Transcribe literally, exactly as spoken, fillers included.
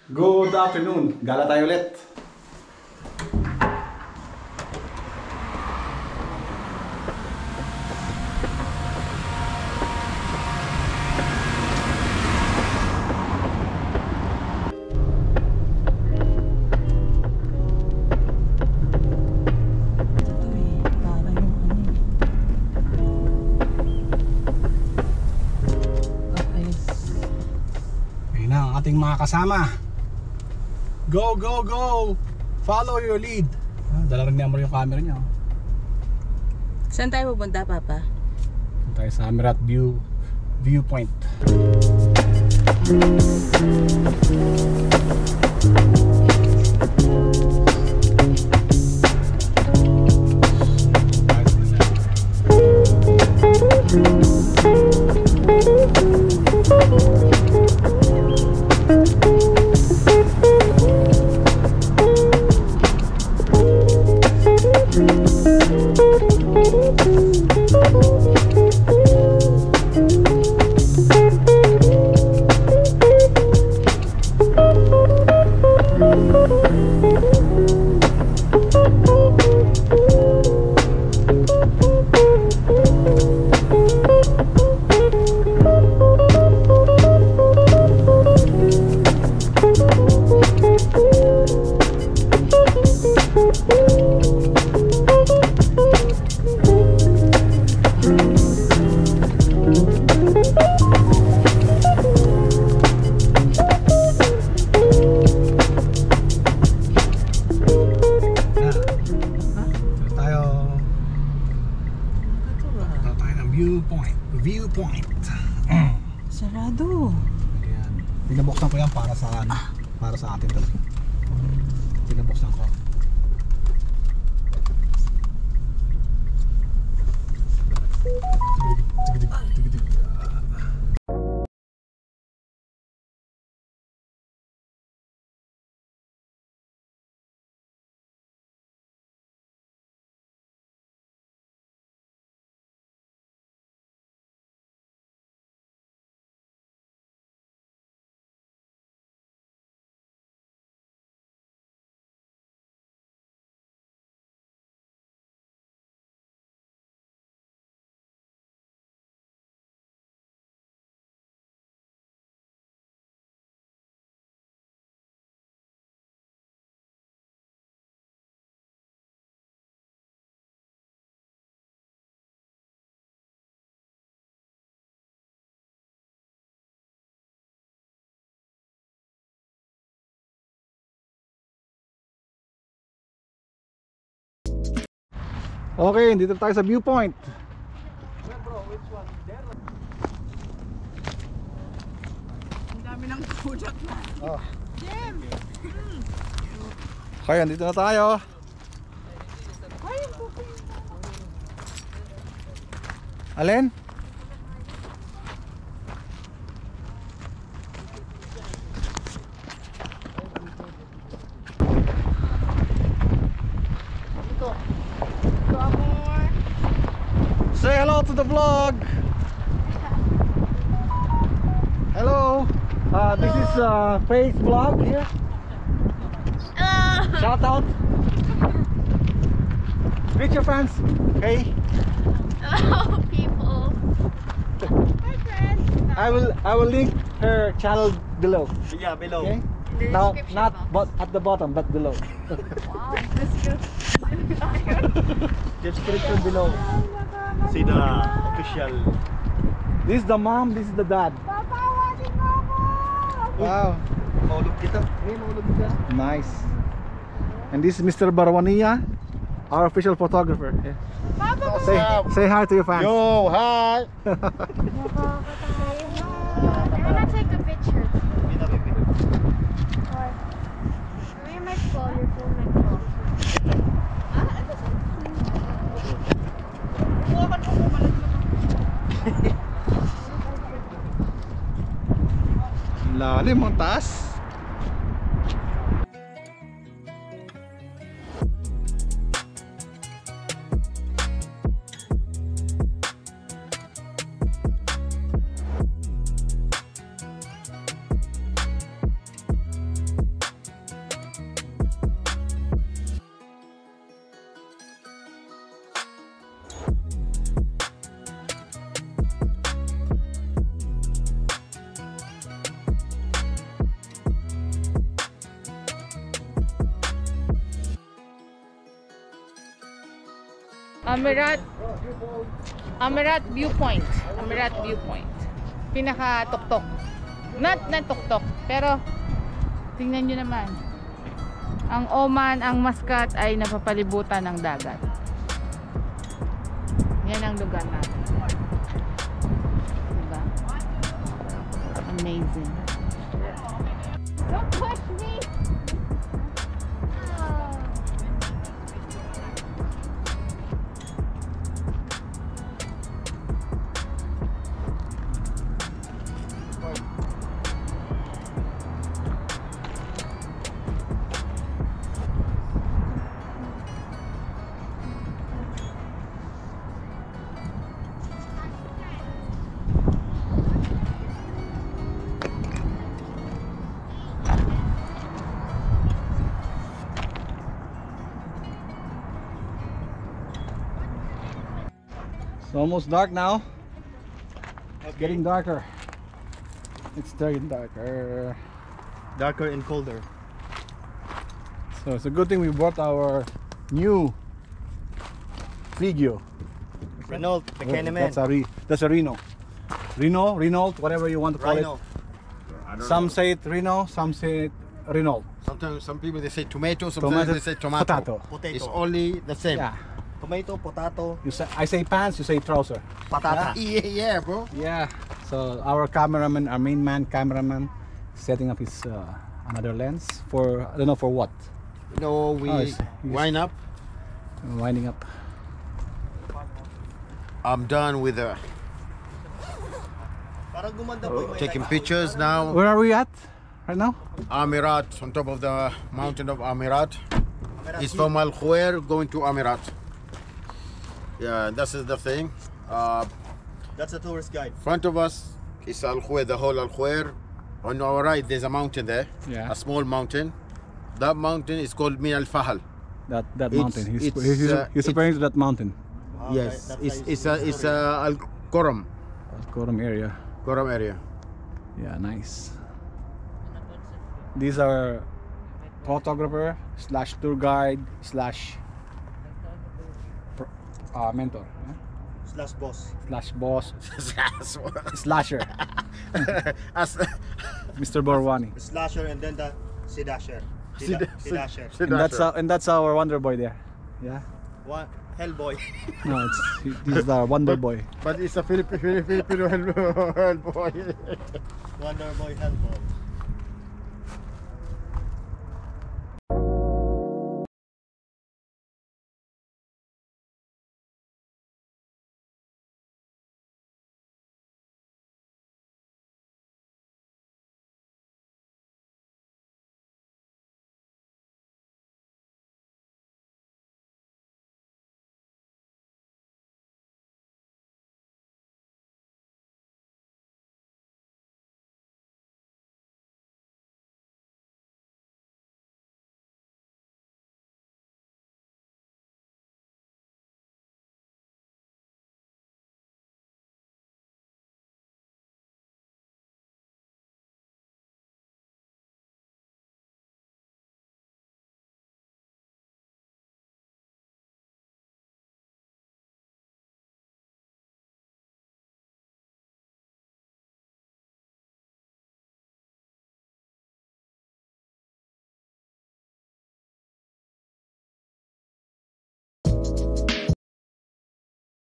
Good afternoon, gala tayo ulit. Ayun na ang ating mga kasama. Go, go, go! Follow your lead. Ah, dala rin ni Amor yung camera niya. Oh. Saan tayo pupunta, Papa? Punta tayo sa Amirat View Viewpoint. Viewpoint. Viewpoint. Sarado. Ayan. Pinabuksan ko yan para sa ano, para sa atin talaga. Pinabuksan ko. Okay, dito tayo sa viewpoint. Ang dami ng product na. Oh. Jim! Kaya dito na tayo. Ay, Alin? Say hello to the vlog. Hello. Uh, this is uh, Face vlog here. Uh, Shout out. Greet your fans. Hey. Hello, people. Hi, friends. I will I will link her channel below. Yeah, below. Okay. The Now description not box. but at the bottom but below. Wow, description. Description below. See the official. This is the mom, this is the dad. Papawagin mo ako! Wow. Maulog kita. Eh, maulog kita. Nice. And this is Mister Barwania, our official photographer. Yeah. Papa, Say say hi to your fans. Yo, hi. I wanna take a picture. Or, may might call your phone might call. Ah, ano sa? Buwakan mo kung malag Lalim ang taas. Amirat Amirat Viewpoint. Amirat Viewpoint. Pinaka tuktok. Not na tuktok, pero tingnan nyo naman. Ang Oman, ang Muscat ay napapalibutan ng dagat. Yan ang lugar natin. Diba? Amazing. Don't push me! Oh. It's almost dark now. It's getting darker. It's getting darker. Darker and colder. So it's a good thing we brought our new Frigio. Renault, Pequenemen. That's a re that's a Reno. Reno, Renault, whatever you want to call Rhino. I it. don't Some know. say it Reno, some say it Renault. Sometimes some people they say tomato, sometimes Tomato, they say tomato. potato. Potato. It's only the same. Yeah. Tomato, potato, You say, I say pants, you say trouser. patata. Yeah, yeah, bro. Yeah. So our cameraman, our main man, cameraman, setting up his uh, another lens for I don't know for what. No, we Oh, it's- wind up. Winding up. I'm done with uh, Parang gumanda po yung may taking light. pictures now. Where are we at right now? Amirat, on top of the mountain of Amirat. Camera It's key. from Al Khuwair going to Amirat. Yeah, this is the thing. Uh, That's a tourist guide. front of us is Al Khuwair, the whole Al Khuwair. On our right, there's a mountain there, Yeah. a small mountain. That mountain is called Min Al Fahal. That that It's- mountain. He's it's, he's, uh, he's referring to that mountain. Ah, Yes, that's it's how you it's see a the it's story. a Al Koram, Koram area. Koram area. Yeah, nice. These are photographer slash tour guide slash pro- uh, mentor yeah? Slash boss. slash boss slasher As- Mister Borwani. Slasher and then the Sidasher. Sid- Sida- Sid- Sidasher. Sid- And that's our, and that's our Wonder Boy there. Yeah. One Hellboy. No, it's he's the Wonder Boy. But it's a Filipino Filipino boy. Wonder Boy Hellboy.